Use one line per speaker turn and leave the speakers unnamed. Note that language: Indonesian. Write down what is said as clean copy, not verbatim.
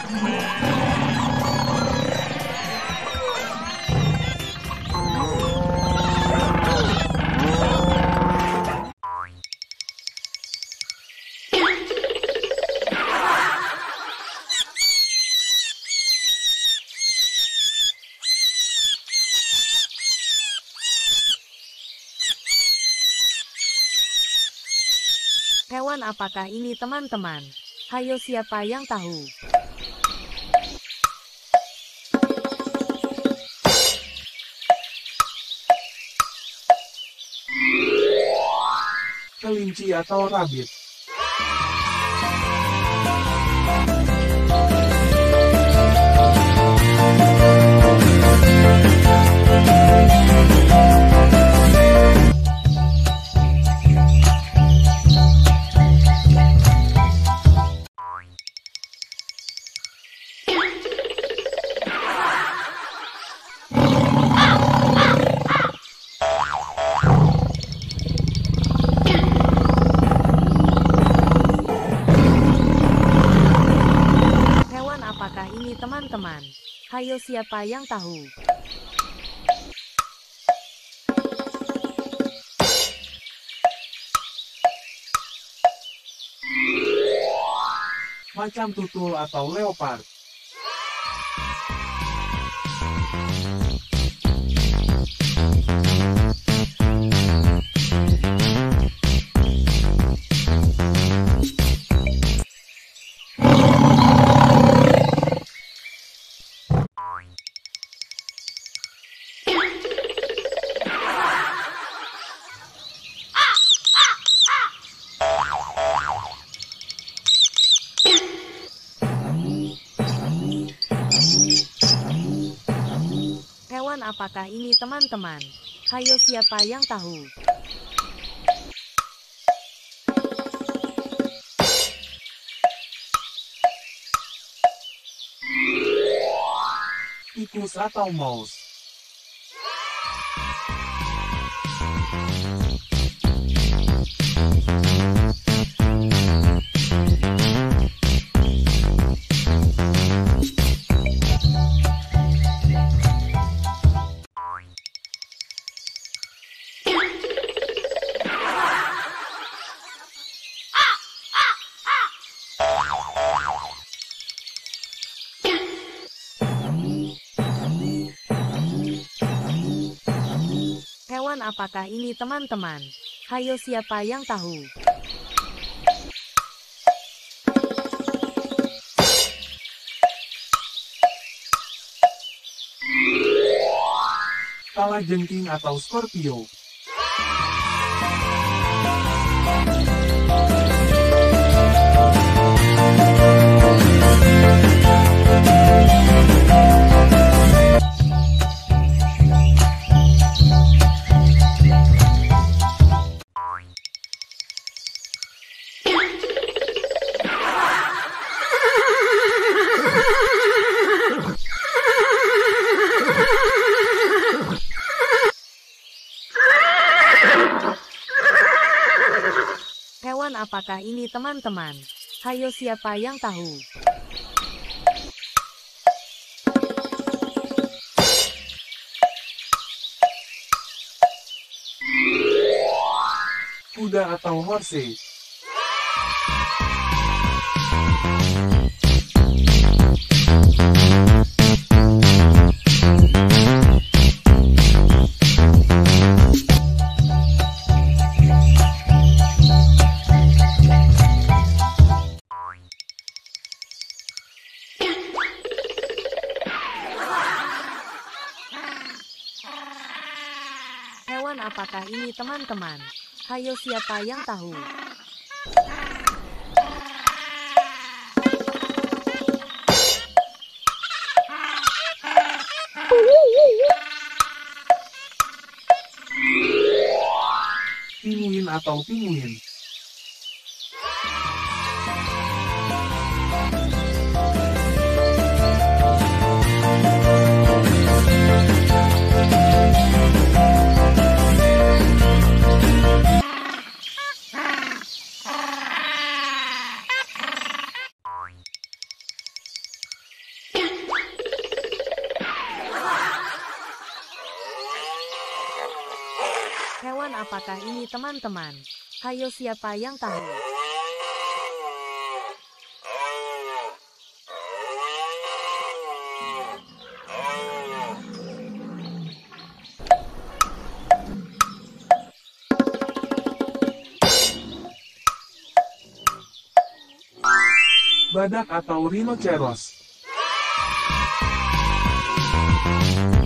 Hewan apakah ini teman-teman? Hayo siapa yang tahu?
Kelinci atau rabbit?
Apakah ini teman-teman? Hayo siapa yang tahu?
Macan tutul atau leopard?
Hewan apakah ini teman-teman? Hayo siapa yang tahu?
Tikus atau mouse?
Hewan apakah ini teman-teman? Hayo siapa yang tahu?
Kalajengking atau Scorpio?
Hewan apakah ini teman-teman? Hayo siapa yang tahu?
Kuda atau horse?
Hewan apakah ini teman-teman? Hayo siapa yang tahu?
Pinguin atau pinguin?
apakah ini teman-teman? Hayo siapa yang tahu?
Badak atau rhinoceros?